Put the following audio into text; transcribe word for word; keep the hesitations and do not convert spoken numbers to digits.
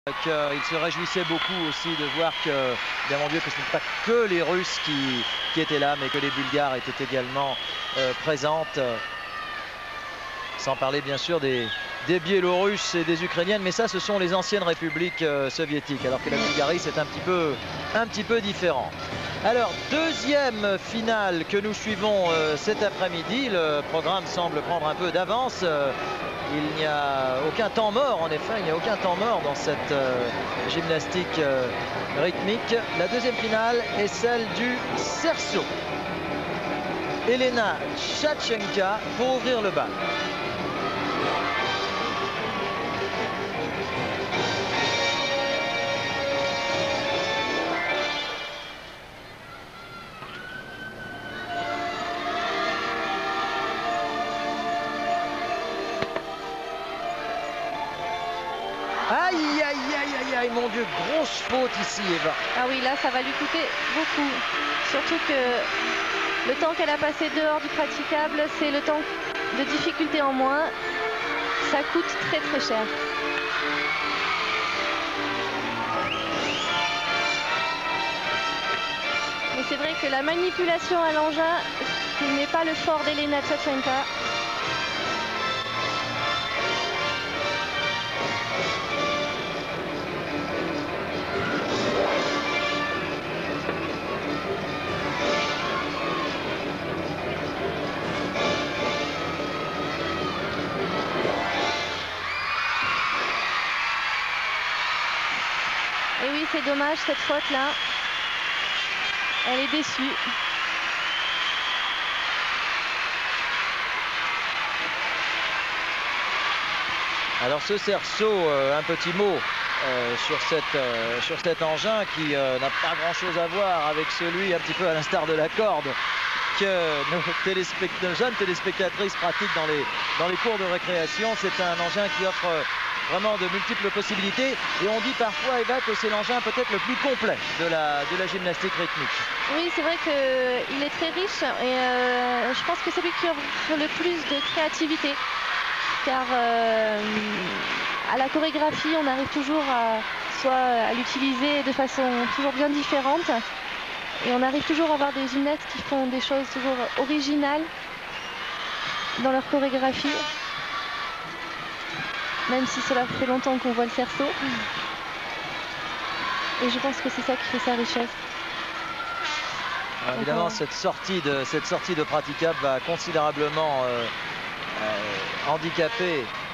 qu'il se réjouissait beaucoup aussi de voir que, bien mon Dieu, que ce n'est pas que les Russes qui, qui étaient là, mais que les Bulgares étaient également euh, présentes. Sans parler bien sûr des, des Biélorusses et des Ukrainiennes, mais ça ce sont les anciennes républiques euh, soviétiques, alors que la Bulgarie c'est un petit peu, un petit peu différent. Alors, deuxième finale que nous suivons euh, cet après-midi. Le programme semble prendre un peu d'avance. Euh, il n'y a aucun temps mort, en effet, il n'y a aucun temps mort dans cette euh, gymnastique euh, rythmique. La deuxième finale est celle du cerceau. Elena Tchatchenka pour ouvrir le bal. Aïe, aïe, aïe, aïe, aïe, mon Dieu, grosse faute ici, Eva. Ah oui, là, ça va lui coûter beaucoup. Surtout que le temps qu'elle a passé dehors du praticable, c'est le temps de difficulté en moins. Ça coûte très, très cher. Mais c'est vrai que la manipulation à l'engin, ce n'est pas le fort d'Elena Tchatchenka. Et oui, c'est dommage cette faute-là. Elle est déçue. Alors ce cerceau, euh, un petit mot euh, sur, cette, euh, sur cet engin qui euh, n'a pas grand-chose à voir avec celui, un petit peu à l'instar de la corde, que nos, téléspect nos jeunes téléspectatrices pratiquent dans les, dans les cours de récréation. C'est un engin qui offre vraiment de multiples possibilités. Et on dit parfois, Eva, que c'est l'engin peut-être le plus complet de la, de la gymnastique rythmique. Oui, c'est vrai qu'il est très riche et euh, je pense que c'est lui qui offre le plus de créativité. Car euh, à la chorégraphie, on arrive toujours à, soit à l'utiliser de façon toujours bien différente. Et on arrive toujours à avoir des gymnastes qui font des choses toujours originales dans leur chorégraphie. Même si cela fait longtemps qu'on voit le cerceau. Et je pense que c'est ça qui fait sa richesse. Alors, évidemment, cette sortie de, cette sortie de praticable va considérablement euh, euh, handicaper